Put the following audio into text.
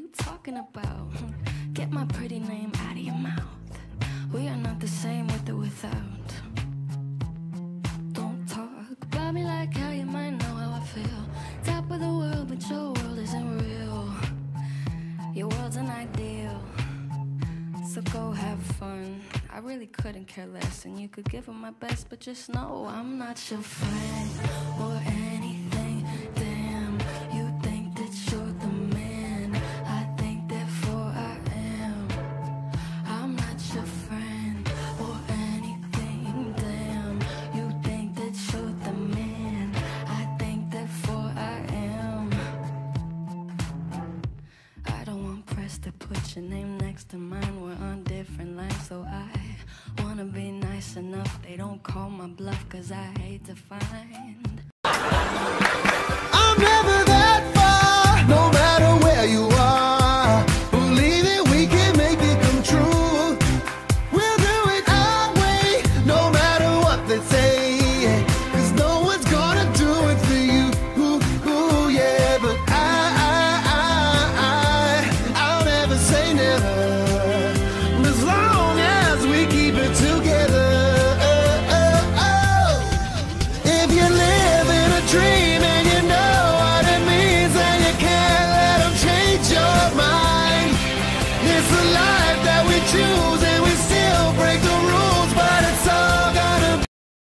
talking about? Get my pretty name out of your mouth. We are not the same with or without. Don't talk about me like how you might know how I feel. Top of the world, but your world isn't real. Your world's an ideal, so go have fun. I really couldn't care less, and you could give 'em my best, but just know I'm not your friend or anything. Damn, you think that you're the man. I think therefore I am. I'm not your friend or anything. Damn, you think that you're the man. I think therefore I am. I don't want press to put your name next to mine. We're on different lines, so I wanna be nice enough they don't call my bluff, 'cause I hate to find I'm never